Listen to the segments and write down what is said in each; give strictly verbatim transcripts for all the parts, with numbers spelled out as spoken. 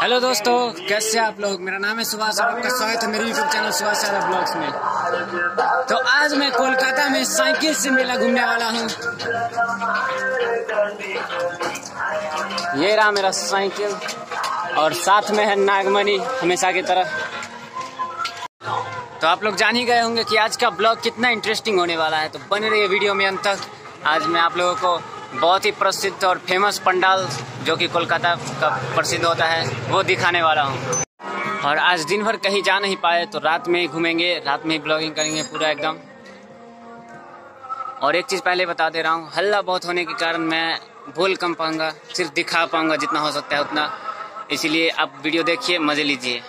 Hello दोस्तों, कैसे आप लोग। मेरा नाम है सुभाष और आपका स्वागत है मेरे YouTube channel Subhash Yadav blogs में। तो आज मैं कोलकाता में साइकिल से मेला घूमने वाला हूँ। ये रहा मेरा साइकिल और साथ में है नागमणि हमेशा की तरह। तो आप लोग जान ही गए होंगे कि आज का ब्लॉग कितना इंटरेस्टिंग होने वाला है, तो बने रहिए वीडियो में अंत तक। आज मैं आप लोगों को बहुत ही प्रसिद्ध और फेमस पंडाल जो कि कोलकाता का प्रसिद्ध होता है वो दिखाने वाला हूँ। और आज दिन भर कहीं जा नहीं पाए तो रात में ही घूमेंगे, रात में ही ब्लॉगिंग करेंगे पूरा एकदम। और एक चीज़ पहले बता दे रहा हूँ, हल्ला बहुत होने के कारण मैं बोल कम पाऊँगा, सिर्फ दिखा पाऊँगा जितना हो सकता है उतना। इसीलिए आप वीडियो देखिए, मज़े लीजिए।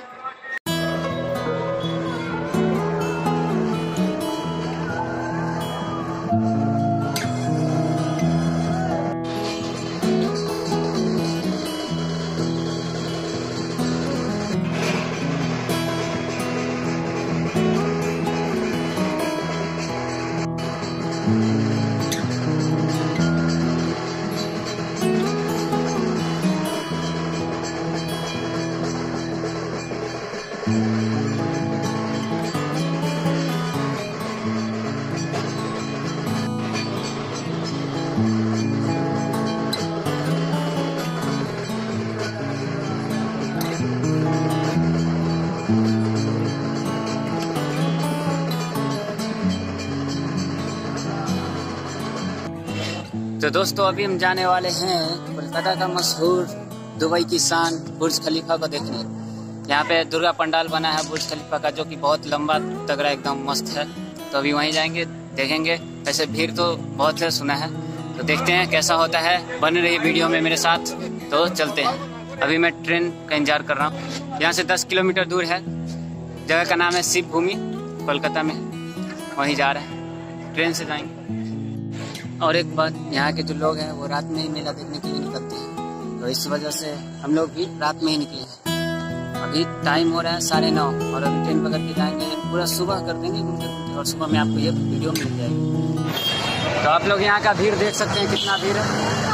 तो दोस्तों, अभी हम जाने वाले हैं कोलकाता का मशहूर दुबई की शान बुर्ज खलीफा को देखने। यहाँ पे दुर्गा पंडाल बना है बुर्ज खलीफा का, जो कि बहुत लंबा तगड़ा एकदम मस्त है। तो अभी वहीं जाएंगे, देखेंगे। वैसे भीड़ तो बहुत है सुना है, तो देखते हैं कैसा होता है। बने रहिए वीडियो में मेरे साथ। तो चलते हैं। अभी मैं ट्रेन का इंतजार कर रहा हूँ। यहाँ से दस किलोमीटर दूर है, जगह का नाम है शिव भूमि, कोलकाता में। वहीं जा रहे हैं, ट्रेन से जाएंगे। और एक बात, यहाँ के जो लोग हैं वो रात में ही मेला देखने के लिए निकलते हैं, तो इस वजह से हम लोग भी रात में ही निकले हैं। अभी टाइम हो रहा है साढ़े नौ और अभी ट्रेन पकड़ के जाएंगे, पूरा सुबह कर देंगे घूमते घूमते, और सुबह में आपको ये वीडियो मिल जाएगी। तो आप लोग यहाँ का भीड़ देख सकते हैं, कितना भीड़ है।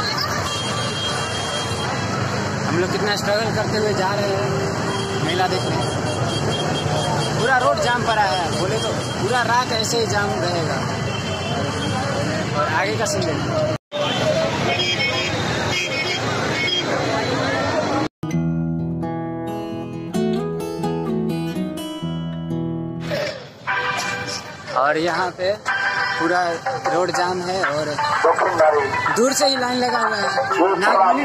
हम लोग कितना स्ट्रगल करते हुए जा रहे हैं मेला देखने। पूरा रोड जाम पड़ा है, बोले तो पूरा रात ऐसे ही जाम रहेगा। और आगे का सीन देखिए। और यहाँ पे पूरा रोड जाम है और दूर से ही लाइन लगा हुआ है। नागमणि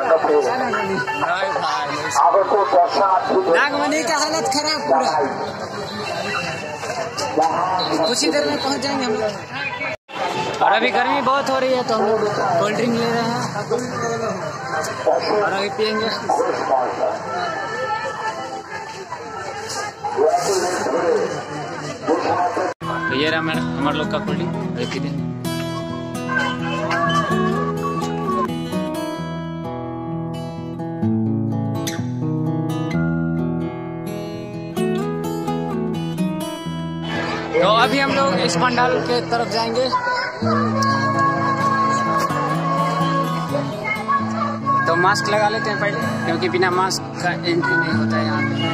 नागमणि का हालत खराब पूरा। कुछ ही देर में पहुँच जाएंगे हम लोग। और अभी गर्मी बहुत हो रही है तो हम लोग कोल्ड ड्रिंक ले रहे हैं और अभी पियेंगे। तो ये रहा मेरा हमारे लोग का कोल्ड ड्रिंक, एक ही दिन। तो अभी हम लोग इस पंडाल के तरफ जाएंगे। तो मास्क लगा लेते हैं पहले, क्योंकि बिना मास्क का एंट्री नहीं होता है यहाँ पे।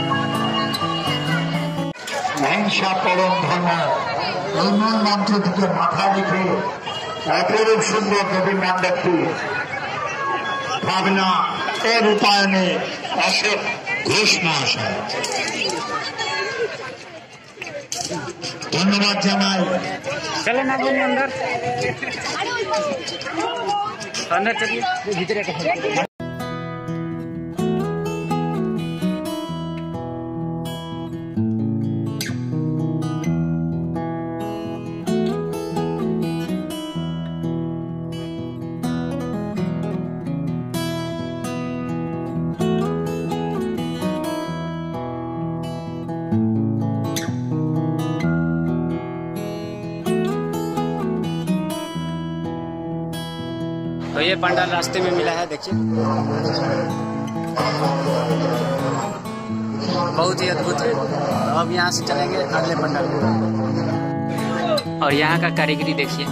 हिंसा परम धर्म उन्नयन मंत्र থেকে মাথা রেখে অপরূপ সুন্দর দেবী মণ্ডপটি ভাবনা ও রূপায়ণে অশোক ঘোষ মহাশয় ধন্যবাদ জানাই। चले ना बोलिए अंदर अंदर चलिए, भीतर एक तो ये पंडाल रास्ते में मिला है, देखिए बहुत ही अद्भुत है। तो अब यहाँ से चलेंगे अगले पंडाल में। और यहाँ का कारीगरी देखिए,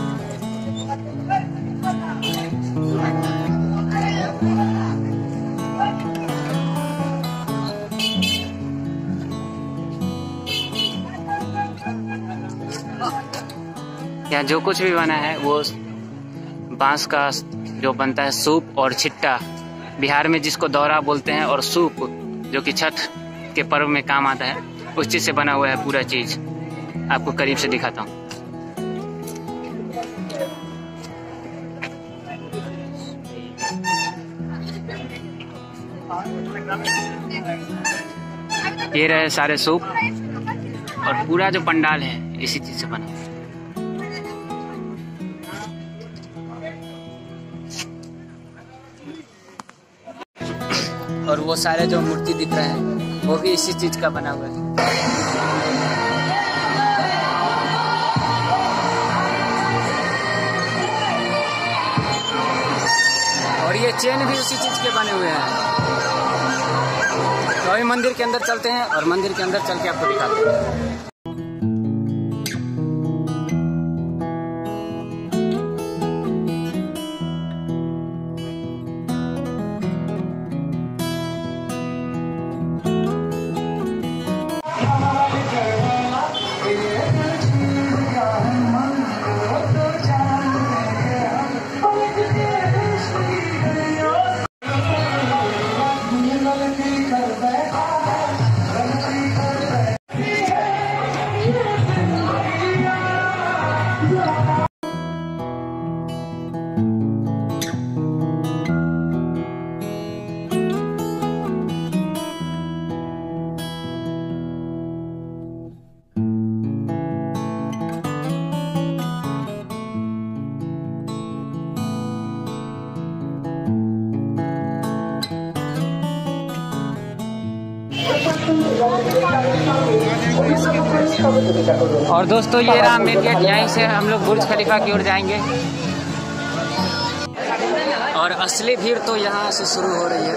यहाँ जो कुछ भी बना है वो बांस का जो बनता है सूप और छिट्टा, बिहार में जिसको दौरा बोलते हैं, और सूप जो कि छठ के पर्व में काम आता है, उस चीज से बना हुआ है पूरा चीज। आपको करीब से दिखाता हूँ। ये रहे सारे सूप और पूरा जो पंडाल है इसी चीज से बना। और वो सारे जो मूर्ति दिख रहे हैं वो भी इसी चीज का बना हुआ है। और ये चेन भी उसी चीज के बने हुए हैं। तो अभी मंदिर के अंदर चलते हैं और मंदिर के अंदर चल के आपको दिखाते हैं। और दोस्तों ये रहा मेन गेट, यहीं से हम लोग बुर्ज खलीफा की ओर जाएंगे। और असली भीड़ तो यहाँ से शुरू हो रही है।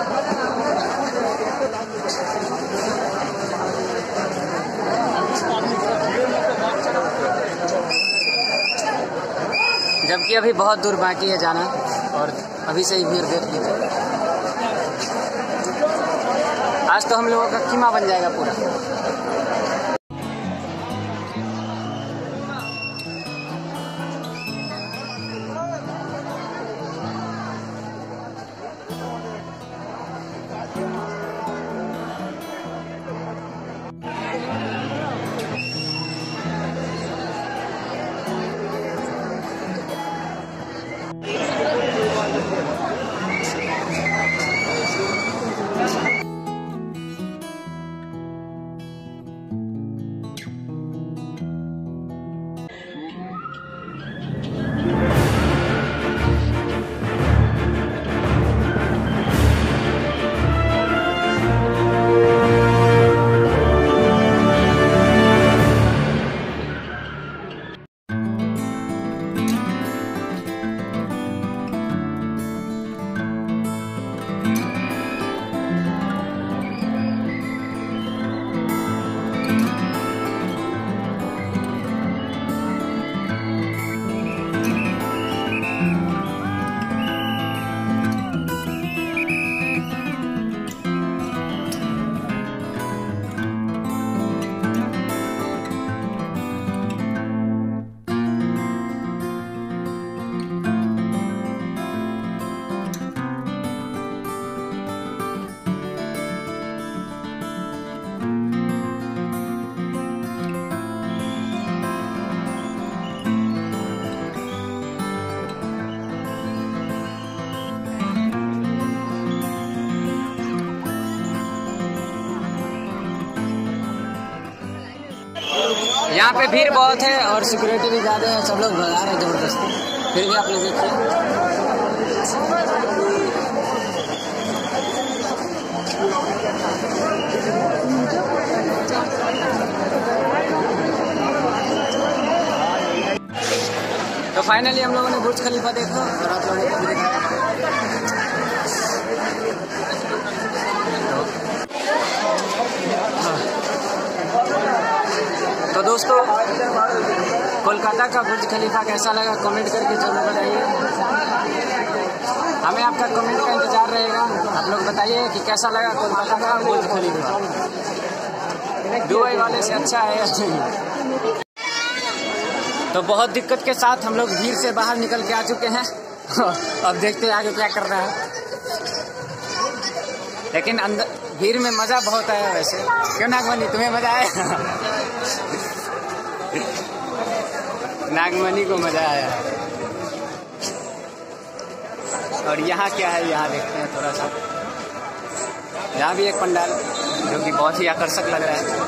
जबकि अभी बहुत दूर बाकी है जाना, और अभी से ही भीड़ देख लीजिए। आज तो हम लोगों का कीमा बन जाएगा पूरा। यहाँ पे भीड़ बहुत है और सिक्योरिटी भी ज़्यादा है, सब लोग भगा रहे हैं जबरदस्ती। फिर भी आप लोग देखिए, तो फाइनली हम लोगों ने बुर्ज खलीफा देखा और आप लोगों को भी दिखाया। तो दोस्तों, कोलकाता का बुर्ज खलीफा कैसा लगा कमेंट करके जरूर बताइए। हमें आपका कमेंट का इंतजार रहेगा। आप लोग बताइए कि कैसा लगा कोलकाता का बुर्ज खलीफा, दुबई वाले से अच्छा है या नहीं। तो बहुत दिक्कत के साथ हम लोग भीड़ से बाहर निकल के आ चुके हैं। अब देखते हैं आगे क्या कर रहा है, लेकिन अंदर भीड़ में मज़ा बहुत आया वैसे। क्यों नागमणि, तुम्हें मज़ा आया? नागमणि को मज़ा आया। और यहाँ क्या है, यहाँ देखते हैं थोड़ा सा। यहाँ भी एक पंडाल जो कि बहुत ही आकर्षक लग रहा है।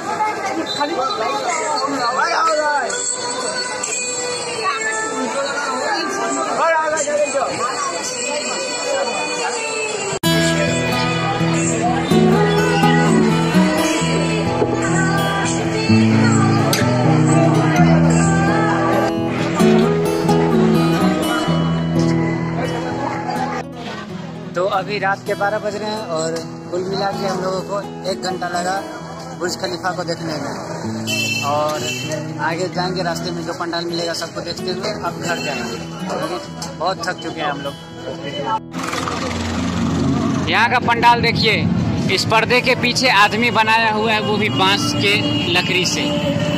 तो अभी रात के बारह बज रहे हैं और कुल मिला के हम लोगों को एक घंटा लगा बुर्ज खलीफा को देखने में। और आगे जाएंगे, रास्ते में जो पंडाल मिलेगा सबको देखते हुए अब घर जाएंगे, क्योंकि बहुत थक चुके हैं हम लोग। यहाँ का पंडाल देखिए, इस पर्दे के पीछे आदमी बनाया हुआ है, वो भी बांस के लकड़ी से।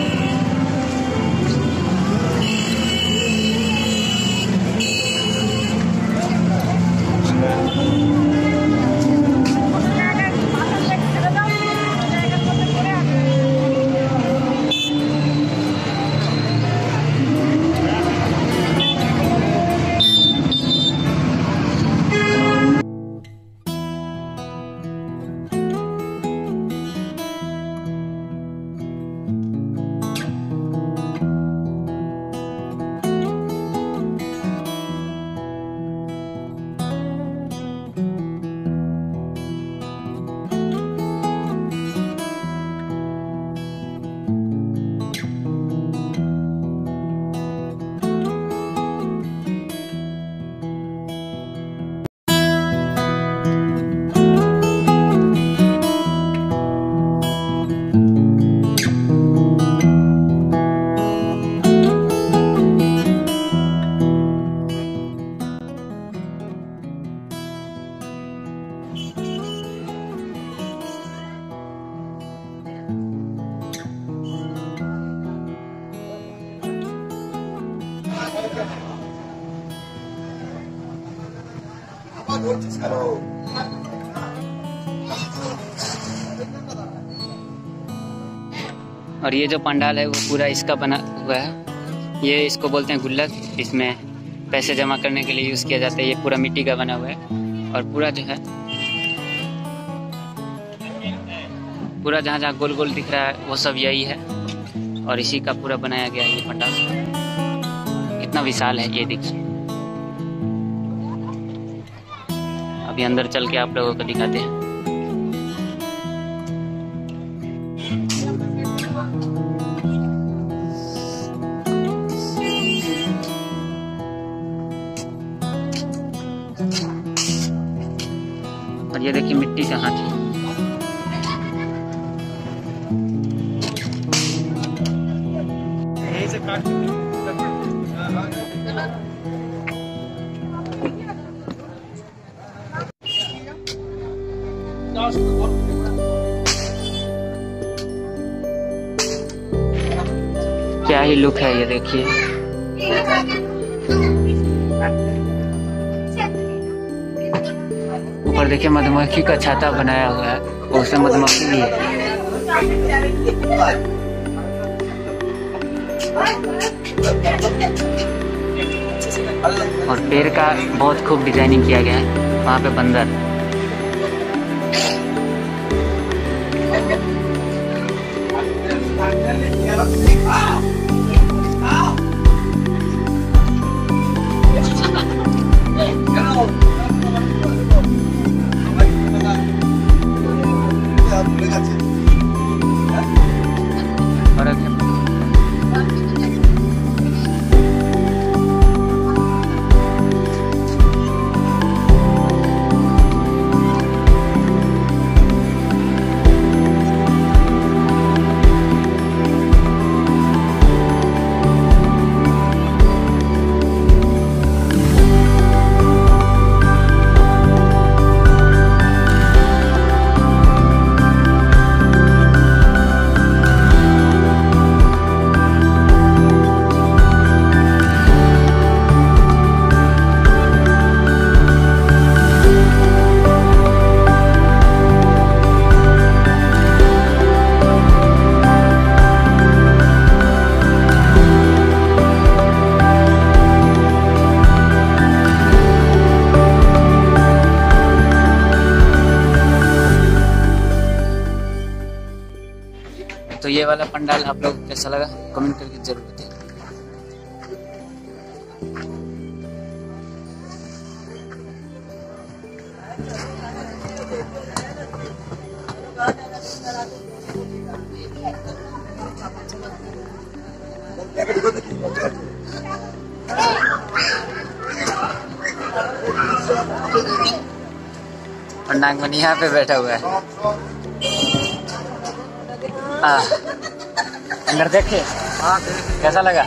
और ये जो पंडाल है वो पूरा इसका बना हुआ है। ये इसको बोलते हैं गुल्लक, इसमें पैसे जमा करने के लिए यूज़ किया जाता है। ये पूरा मिट्टी का बना हुआ है और पूरा जो है पूरा जहाँ जहाँ गोल गोल दिख रहा है वो सब यही है और इसी का पूरा बनाया गया है ये पंडाल। कितना विशाल है ये देखिए। अभी अंदर चल के आप लोगों को दिखाते हैं। और ये देखिए मिट्टी का हाथी। क्या ही लुक है ये देखिए। ऊपर देखिए मधुमक्खी का छाता बनाया हुआ है, उसमें मधुमक्खी भी है। और पेड़ का बहुत खूब डिजाइनिंग किया गया है। वहाँ पे बंदर। वाला पंडाल आप लोग कैसा लगा कमेंट करके जरूर बताइए। पंडांग मन यहाँ पे बैठा हुआ है। आ, अंदर देखे कैसा लगा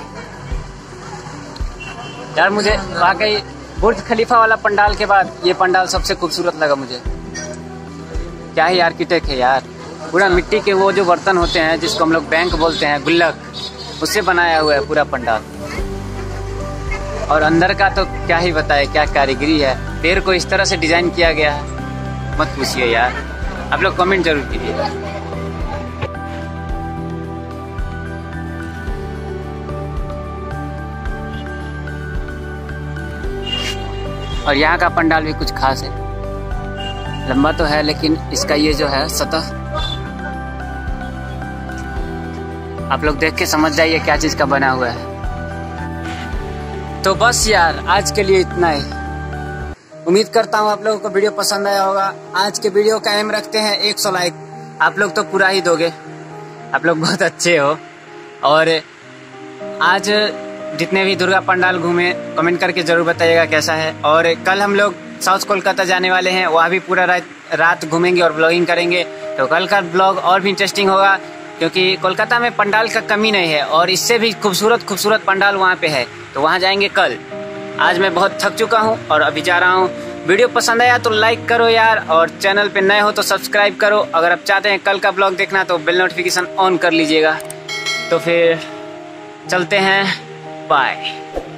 यार। मुझे वाकई बुर्ज खलीफा वाला पंडाल के बाद ये पंडाल सबसे खूबसूरत लगा मुझे। क्या ही आर्किटेक्ट है यार, पूरा मिट्टी के वो जो बर्तन होते हैं जिसको हम लोग बैंक बोलते हैं, गुल्लक, उससे बनाया हुआ है पूरा पंडाल। और अंदर का तो क्या ही बताए, क्या कारीगरी है। पेड़ को इस तरह से डिजाइन किया गया है, मत पूछिए यार। आप लोग कमेंट जरूर कीजिएगा। और यहाँ का पंडाल भी कुछ खास है, लंबा तो है लेकिन इसका ये जो है सतह, आप लोग देख के समझ जाइए क्या चीज का बना हुआ है। तो बस यार आज के लिए इतना ही। उम्मीद करता हूँ आप लोगों को वीडियो पसंद आया होगा। आज के वीडियो का एम रखते हैं एक सौ लाइक। आप लोग तो पूरा ही दोगे, आप लोग बहुत अच्छे हो। और आज जितने भी दुर्गा पंडाल घूमे कमेंट करके जरूर बताइएगा कैसा है। और कल हम लोग साउथ कोलकाता जाने वाले हैं, वहाँ भी पूरा रात रात घूमेंगे और ब्लॉगिंग करेंगे। तो कल का ब्लॉग और भी इंटरेस्टिंग होगा, क्योंकि कोलकाता में पंडाल का कमी नहीं है और इससे भी खूबसूरत खूबसूरत पंडाल वहाँ पे है, तो वहाँ जाएंगे कल। आज मैं बहुत थक चुका हूँ और अभी जा रहा हूँ। वीडियो पसंद आया तो लाइक करो यार, और चैनल पे नए हो तो सब्सक्राइब करो। अगर आप चाहते हैं कल का ब्लॉग देखना तो बेल नोटिफिकेशन ऑन कर लीजिएगा। तो फिर चलते हैं, बाय।